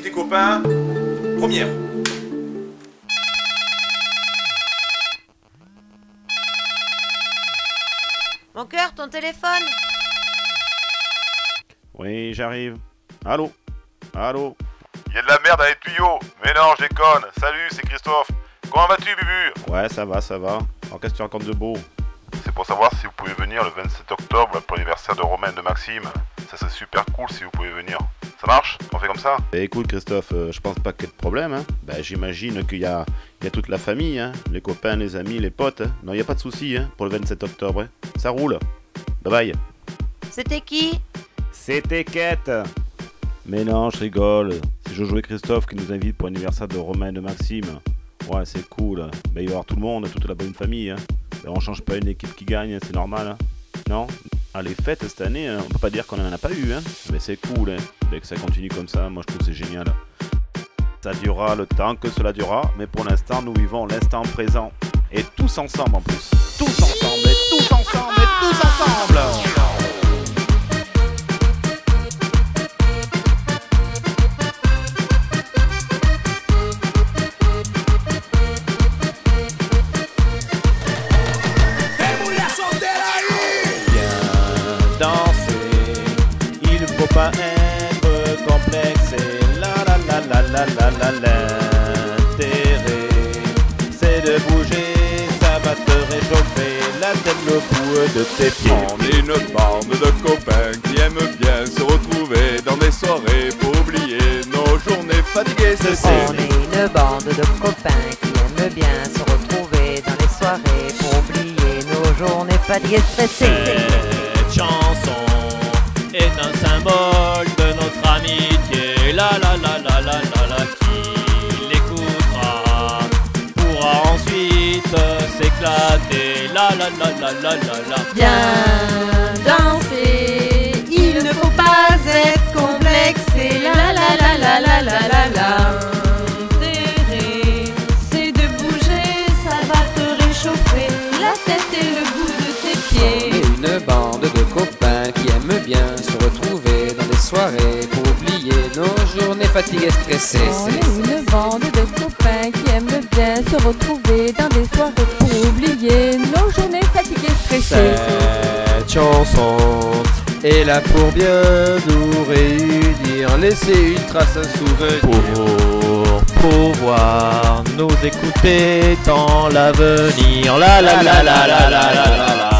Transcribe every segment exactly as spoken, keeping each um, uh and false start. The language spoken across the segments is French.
tes copains. Première. Mon cœur, ton téléphone. Oui, j'arrive. Allô? Allô? Y'a de la merde dans les tuyaux. Mais non, je déconne. Salut, c'est Christophe. Comment vas-tu, Bubu? Ouais, ça va, ça va. Alors qu'est-ce que tu racontes de beau? C'est pour savoir si vous pouvez venir le vingt-sept octobre pour l'anniversaire de Romain et de Maxime. Ça serait super cool si vous pouvez venir. Ça marche? On fait comme ça? Bah écoute Christophe, euh, je pense pas qu'il y ait de problème, hein. Bah j'imagine qu'il y a, il y a toute la famille, hein. Les copains, les amis, les potes, hein. Non, il y a pas de souci, hein, pour le vingt-sept octobre, hein. Ça roule. Bye bye. C'était qui? C'était Kate. Mais non, je rigole. C'est Jojo et Christophe qui nous invitent pour l'anniversaire de Romain et de Maxime. Ouais, c'est cool. Bah il va y avoir tout le monde, toute la bonne famille, hein. Bah, on change pas une équipe qui gagne, c'est normal, hein. Non? Ah, les fêtes cette année, on peut pas dire qu'on en a pas eu, hein. Mais c'est cool, hein. Mais que ça continue comme ça, moi je trouve que c'est génial. Ça durera le temps que cela durera, mais pour l'instant nous vivons l'instant présent. Et tous ensemble en plus. Tous ensemble, et tous ensemble, et tous ensemble. Faut pas être complexé, la la la la la la la l'intérêt c'est de bouger, ça va te réchauffer la tête, le bout de tes pieds. On est une bande de copains qui aiment bien se retrouver dans des soirées pour oublier nos journées fatiguées, c'est ça. On est une bande de copains qui aiment bien se retrouver dans les soirées pour oublier nos journées fatiguées, stressées. Cette chanson est un symbole de notre amitié. La la la la la la la. Qui l'écoutera pourra ensuite s'éclater. La la la la la la la. Bien danser, il ne faut pas être complexé. La la la la la la la la. L'intérêt, c'est de bouger, ça va te réchauffer la tête et le bout de tes pieds. On est une bande de copains qui aiment bien se retrouver dans des soirées pour oublier nos journées fatiguées, stressées. On est une bande de copains qui aiment bien se retrouver dans des soirées pour oublier nos journées fatiguées, stressées. Cette chanson est là pour bien nous réunir, laisser une trace, un souvenir, pour pouvoir nous écouter dans l'avenir. La la la la la la la la la.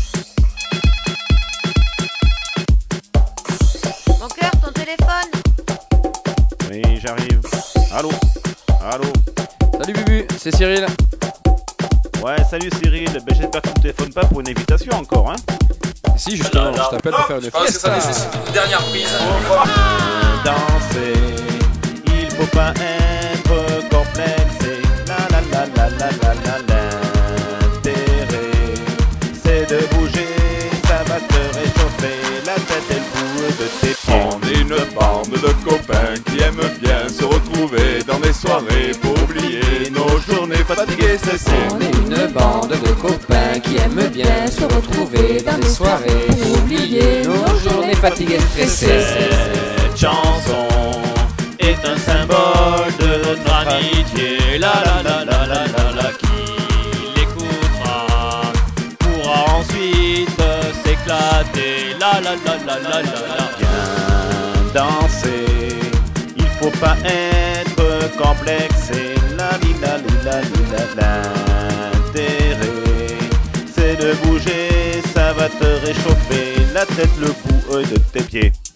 Mon cœur, ton téléphone. Oui, j'arrive. Allô? Allô? Salut Bubu, c'est Cyril. Ouais, salut Cyril. Ben, j'espère que tu ne téléphones pas pour une invitation encore, hein? Si, justement, je t'appelle pour faire une Ah, c'est ça, fiesta. c'est une dernière prise. Danser, il faut pas être complexé. La la la la la la la l'intérêt, c'est de bouger, ça va te réchauffer la tête et le bout de tes pieds. On est une bande de copains qui aiment bien se retrouver dans des soirées pour oublier nos journées fatiguées, c'est ça. On est une bande de copains qui aiment bien se retrouver dans des soirées pour oublier nos journées fatiguées, stressées. Cette chanson est un symbole de notre amitié. La la la la la la la. Qui l'écoutera pourra ensuite s'éclater. La la la la la la la. Bien danser, il faut pas être complexé. La li la li la li la l'intérêt, c'est de bouger, ça va te réchauffer la tête, le bout de tes pieds.